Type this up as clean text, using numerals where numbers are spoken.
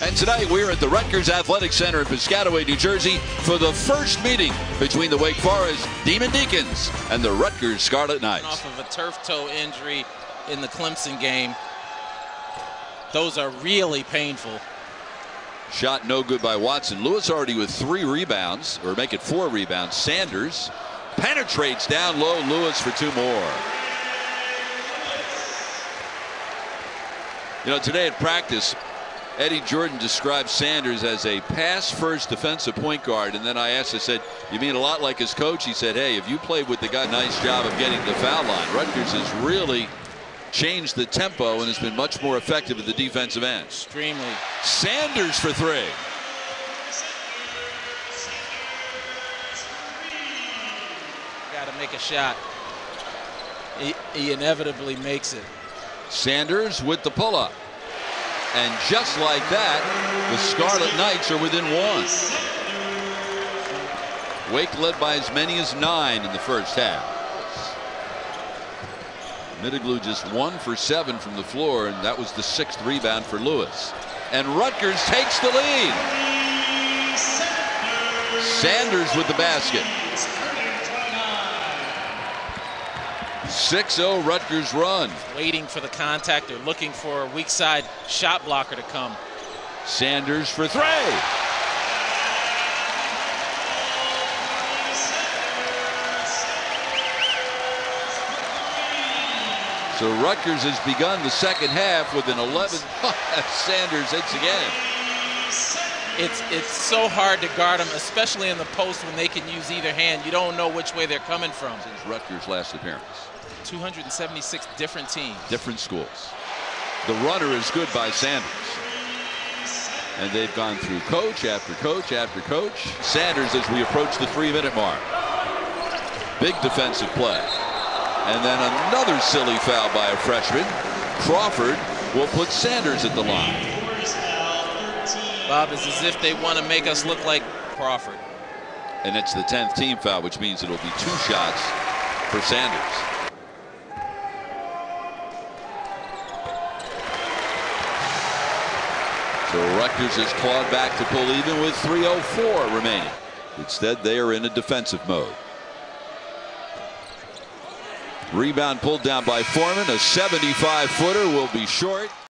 And tonight we're at the Rutgers Athletic Center in Piscataway, New Jersey for the first meeting between the Wake Forest Demon Deacons and the Rutgers Scarlet Knights. Off of a turf toe injury in the Clemson game. Those are really painful. Shot no good by Watson. Lewis already with 3 rebounds, or make it 4 rebounds. Sanders penetrates down low. Lewis for 2 more. You know, today at practice, Eddie Jordan described Sanders as a pass-first defensive point guard, and then I asked, I said, you mean a lot like his coach? He said, hey, if you played with the guy, nice job of getting the foul line. Rutgers has really changed the tempo and has been much more effective at the defensive end. Extremely. Sanders for 3. Got to make a shot. He inevitably makes it. Sanders with the pull-up. And just like that, the Scarlet Knights are within 1. Wake led by as many as 9 in the first half. Middleglue just 1 for 7 from the floor, and that was the 6th rebound for Lewis. And Rutgers takes the lead. Sanders with the basket. 6-0 Rutgers run. Waiting for the contact. They're looking for a weak side shot blocker to come. Sanders for 3. So Rutgers has begun the second half with an 11. Sanders hits again. It's so hard to guard them, especially in the post when they can use either hand. You don't know which way they're coming from. Since Rutgers' last appearance. 276 different teams. Different schools. The runner is good by Sanders. And they've gone through coach after coach after coach. Sanders as we approach the 3-minute mark. Big defensive play. And then another silly foul by a freshman. Crawford will put Sanders at the line. Bob, it's as if they want to make us look like Crawford. And it's the 10th team foul, which means it'll be 2 shots for Sanders. So Rutgers has clawed back to pull even with 3:04 remaining. Instead, they are in a defensive mode. Rebound pulled down by Foreman. A 75-footer will be short.